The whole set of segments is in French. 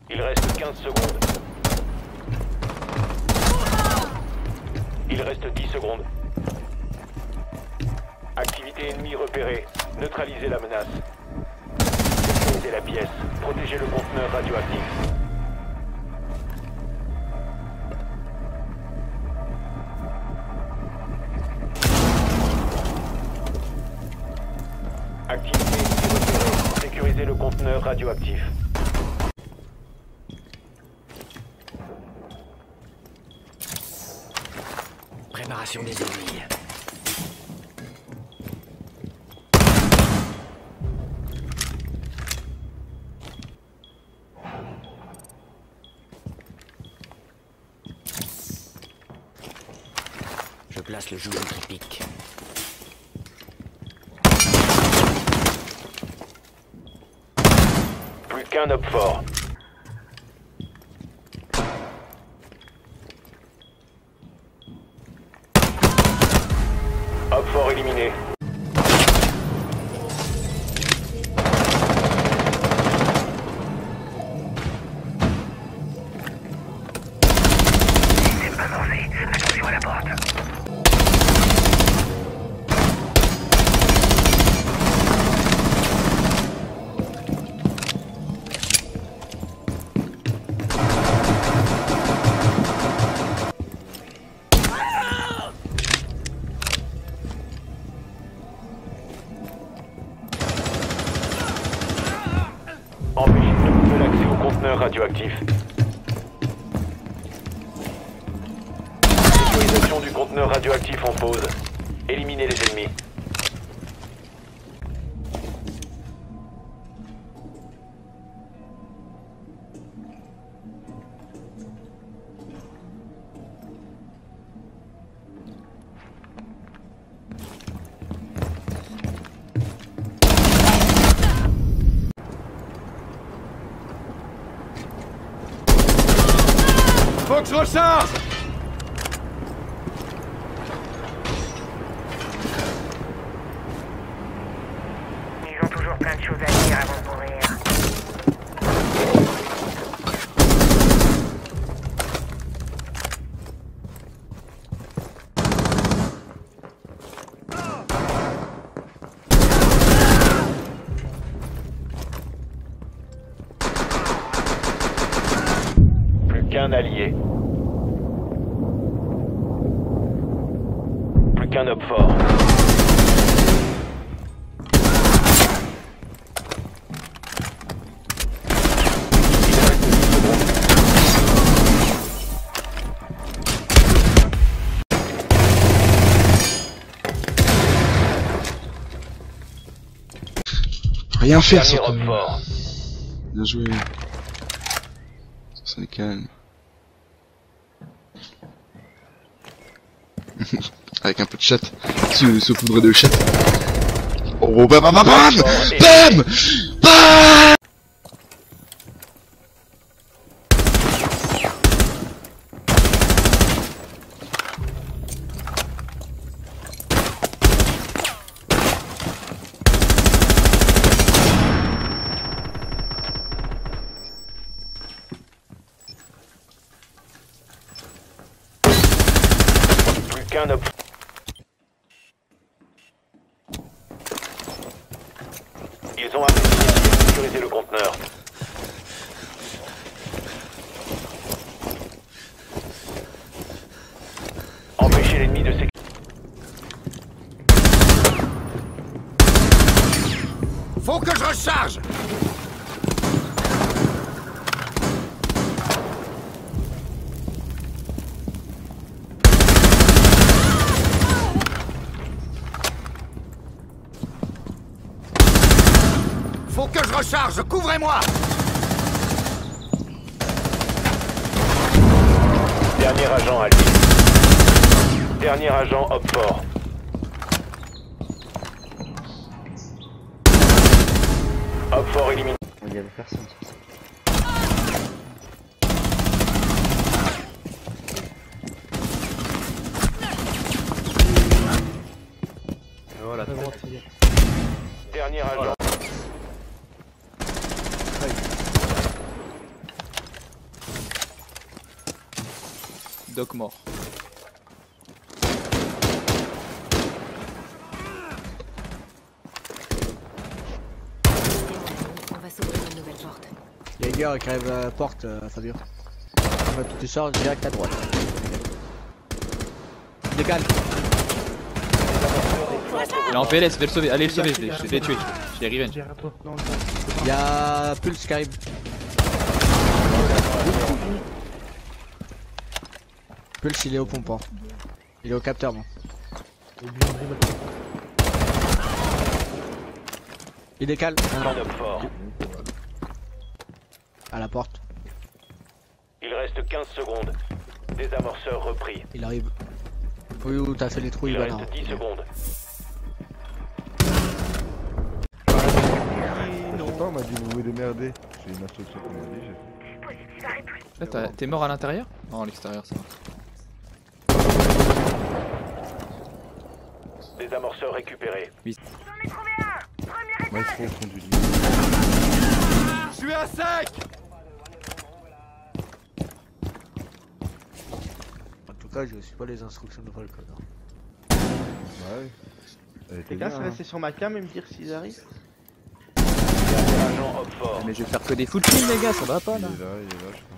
Il reste 15 secondes. Il reste 10 secondes. Activité ennemie repérée. Neutralisez la menace. Sécurisez la pièce. Protégez le conteneur radioactif. Activité ennemie repérée. Sécurisez le conteneur radioactif. Préparation des aiguilles. Je place le joujou qui pique. Plus qu'un op fort. Op fort éliminé. Avancez, attention à la porte. Empêchez tout nouvel accès au conteneur radioactif. Sécurisation du conteneur radioactif en pause. Éliminez les ennemis. Faut que je recharge! Ils ont toujours plein de choses à dire avant de mourir. Plus qu'un allié. Plus qu'un op fort. Il reste 10 secondes. Rien faire Dernier sur op fort. Bien joué. Ça c'est calme. Avec un peu de chat. Saupoudré de chat. Oh bam bam bam bam bam bam. Plus qu'un op. Ils ont réussi à sécuriser le conteneur. Empêchez l'ennemi de sécuriser. Faut que je recharge! Faut que je recharge! Couvrez-moi! Dernier agent allié. Dernier agent op fort. Op fort éliminé. Il y avait personne. Voilà, Dernier agent. Doc mort. On va s'ouvrir une nouvelle porte. Jaeger qui arrive à la porte, Fabio. On va tout charge direct à droite. Décale. Il est en PLS, vais le sauver, allez le sauver, je l'ai tué, je l'ai revenge. Y'a Pulse qui arrive. Pulse il est au pompe, hein. Il est au capteur bon. Il décale. Un homme fort. À la porte. Il reste 15 secondes. Désamorceur repris. Il arrive. Oui où t'as fait les trous, Il il va reste 10 secondes. Je sais pas, on m'a dit vous vous démerdez. C'est une instruction qu'on m'a dit. Là t'es mort à l'intérieur? Non à l'extérieur ça va. Désamorceur récupéré. Maestro au fond du lit. Je suis à sec. En tout cas je suis pas les instructions de Falcon. Ouais. Elle était Les gars, bien, c'est hein. rester sur ma cam et me dire s'ils arrivent. Agent homme fort. Mais je vais faire que des full kills les gars, ça va pas Il là. est là, je pense.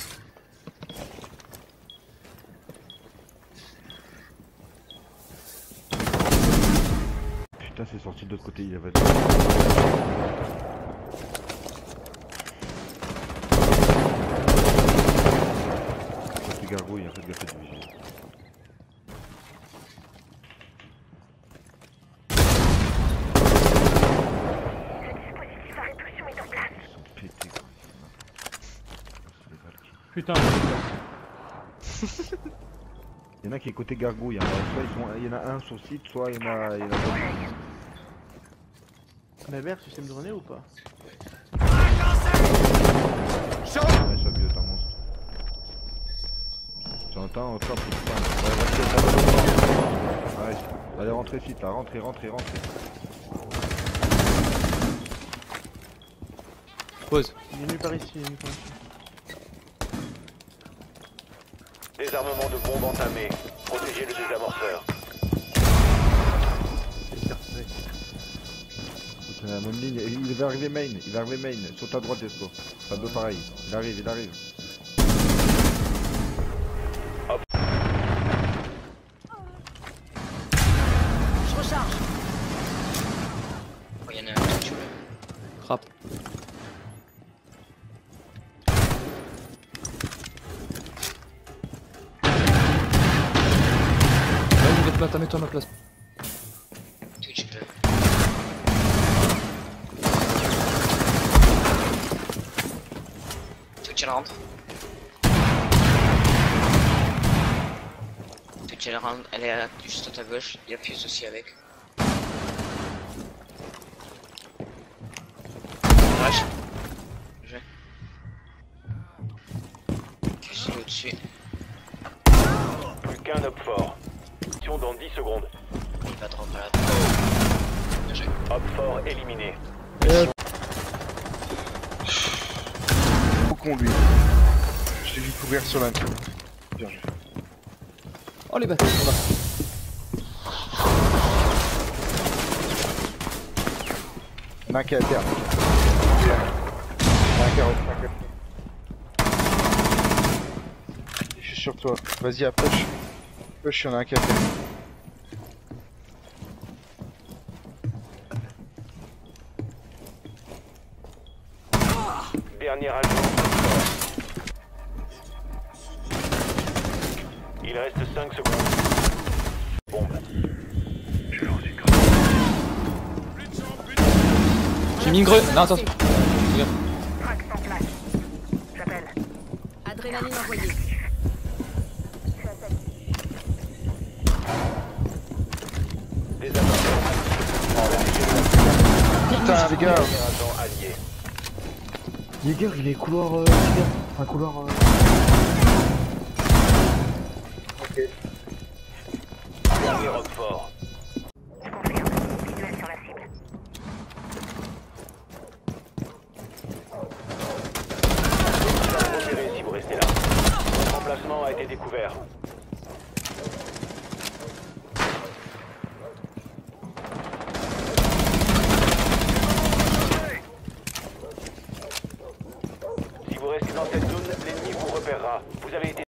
Putain, c'est sorti de l'autre côté, il avait. C'est gargouille, en fait, gaffe de vigie. Putain. Il y en a qui est côté gargouille, hein. Soit il y en a un sur site, soit il y en a d'autres. Ma mère, système de journée ou pas? Ouais, ça biot un monstre. Tu entends, on tape, ouais, allez, rentrez site là, rentrez. Pause. Il est venu par ici, il est venu par ici. Désarmement de bombe entamé. Protégez le désamorceur. C'est la même ligne, il va arriver main, saute à droite Esco. Fabio pareil, il arrive. Je recharge. Oh, y'en a un qui tue. Frappe. Vas-y, mets-toi à ma place. Twitch bleu. Twitch elle rentre. Twitch elle rentre, elle est juste à ta gauche, il y a Fuse aussi avec. Rush. Je vais. Fuse est au-dessus. Plus qu'un homme fort. Mission dans 10 secondes. Il va drop à la Bien joué. Homme fort éliminé. Faut qu'on lui. Je l'ai vu courir sur l'intro. Bien joué. Oh les bâtards, on va. Il y en a un qui est à terre. Il y en a un qui est à terre. Je suis sur toi. Vas-y, approche. Push, il y en a un qui est à terre. Dernier agent. Il reste 5 secondes. Bombe. J'ai mis une greu. Non, attention. Trax en place. J'appelle. Adrénaline envoyée. Désamorceur. Putain, les gars. Dernier agent allié. Jäger, il est couloir enfin couloir Dernier homme fort. Je confirme. Visuel sur la cible. Vous allez repérer si vous restez là. Votre emplacement a été est découvert. Si vous restez dans cette zone, l'ennemi vous repérera. Vous avez été